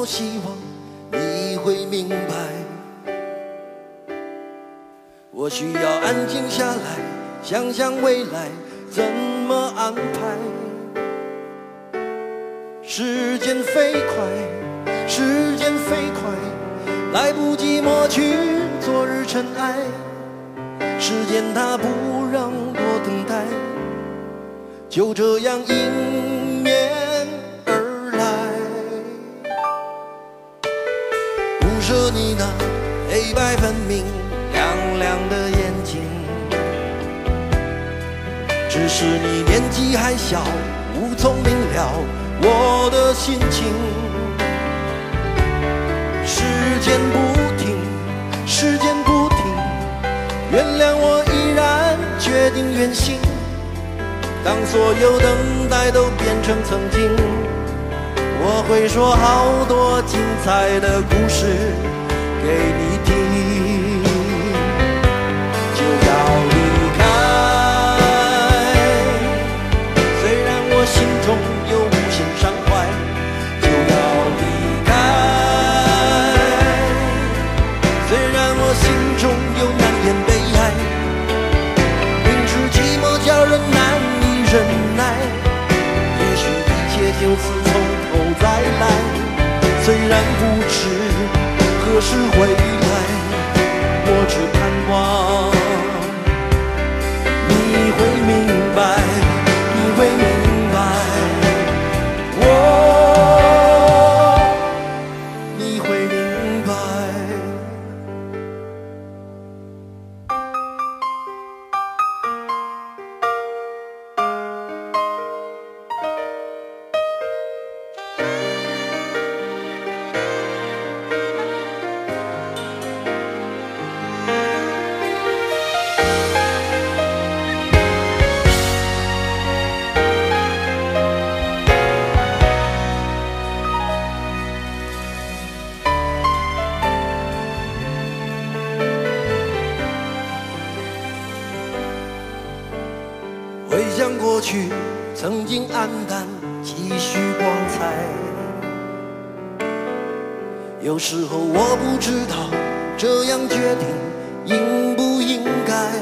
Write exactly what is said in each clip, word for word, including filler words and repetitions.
么希望你会明白。我需要安静下来，想想未来怎么安排。时间飞快，时间飞快，来不及抹去昨日尘埃。时间它不让我等待，就这样迎面而来。不舍你那黑白分明亮亮的眼睛，只是你年纪还小，无从明了我的心情。时间不停，时间不停，原谅我依然决定远行。当所有等待都变成曾经，我会说好多精彩的故事给你听。就要离开，虽然我心中有无限伤怀。就要离开，虽然我心中有难言悲哀。明知寂寞叫人难以忍耐，也许一切就此从头再来。虽然不知何时回来，我只盼望你会明白，你会明白，我，你会明白。回想过去曾经黯淡几许光彩，有时候我不知道这样决定应不应该。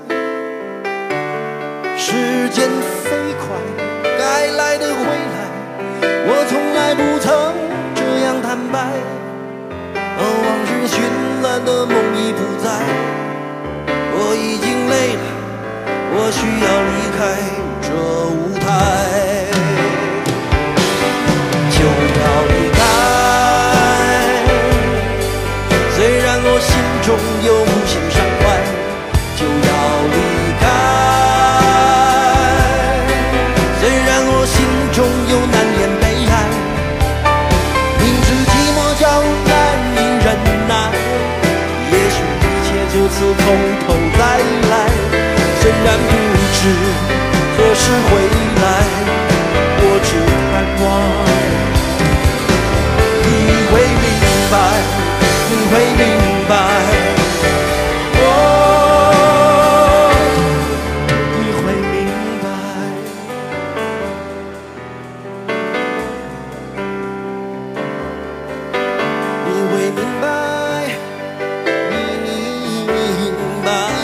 时间飞快，该来的会来，我从来不曾这样坦白。而往日绚烂的梦已不在，我已经累了，我需要离开这舞台，就要离开。虽然我心中有无限伤怀，就要离开。虽然我心中有难言悲哀，明知寂寞叫人难以忍耐，也许一切就此从头再来。虽然不知何时回来，我只盼望你会明白，你会明白，哦，你会明白。你会明白，你明白。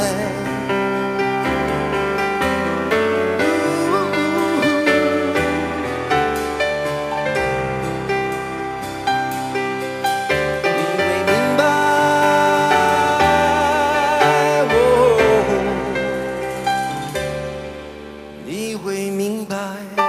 你会明白。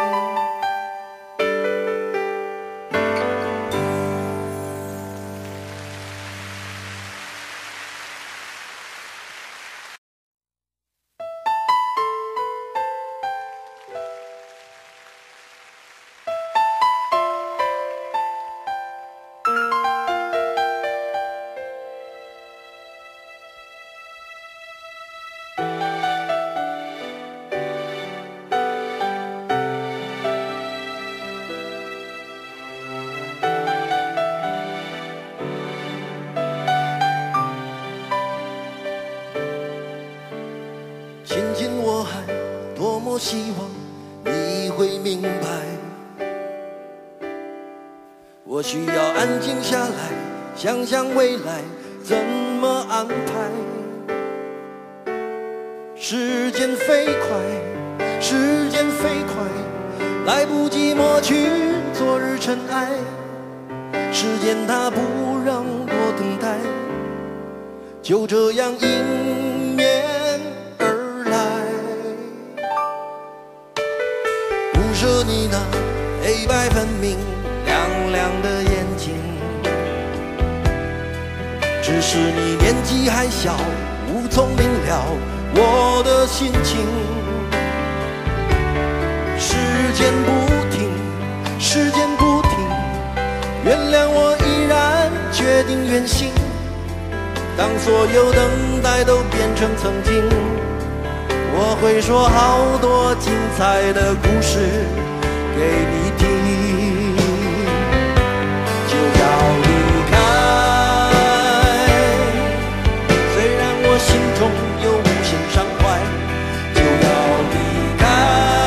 亲亲我还多么希望你会明白。 我需要安静下来，想想未来怎么安排。时间飞快，时间飞快，来不及抹去昨日尘埃。时间它不让我等待，就这样迎面而来。不舍你那黑白分明亮亮的眼睛，只是你年纪还小，无从明了我的心情。时间不停，时间不停，原谅我依然决定远行。当所有等待都变成曾经，我会说好多精彩的故事给你听。就要离开，虽然我心中有无限伤怀。就要离开，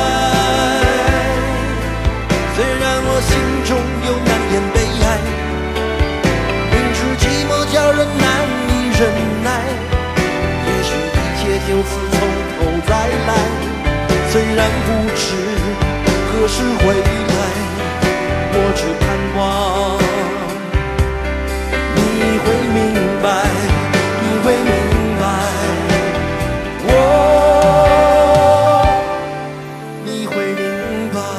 虽然我心中有难言悲哀。明知寂寞叫人难以忍耐，也许一切就此从头再来。虽然不知何时回来，我只盼望你会明白，你会明白，我你会明白。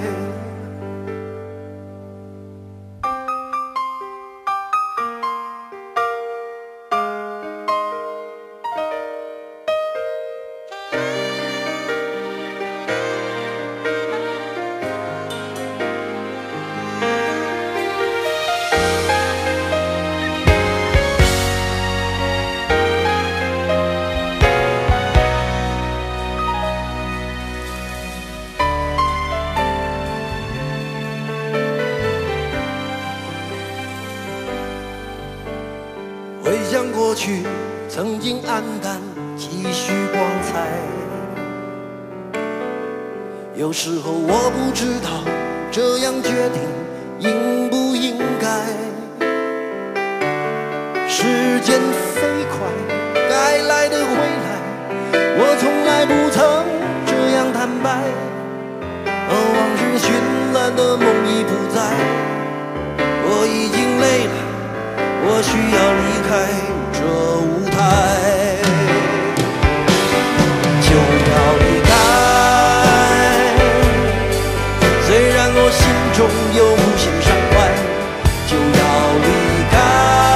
回想过去曾经黯淡几许光彩，有时候我不知道这样决定应不应该。时间飞快该来的会来，我从来不曾这样坦白。而往日绚烂的梦已不在，我已经累了，我需要离开这舞台。就要离开，虽然我心中有无限伤怀。就要离开，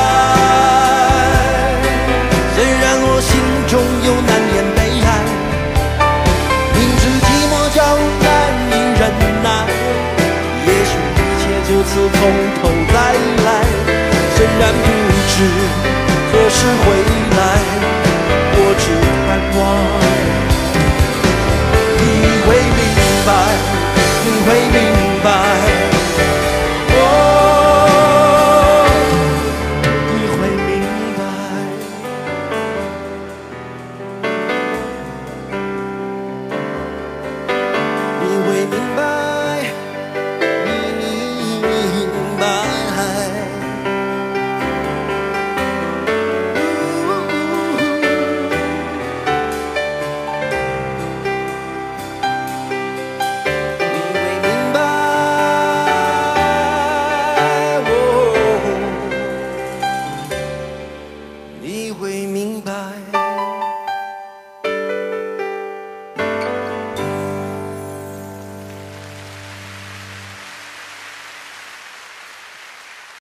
虽然我心中有难言悲哀。明知寂寞叫人难以忍耐，也许一切就此从头再来。虽然不知何时回来，我只盼望你会明白，你会明白，哦，你会明白。你会明白，你明白。你会明白。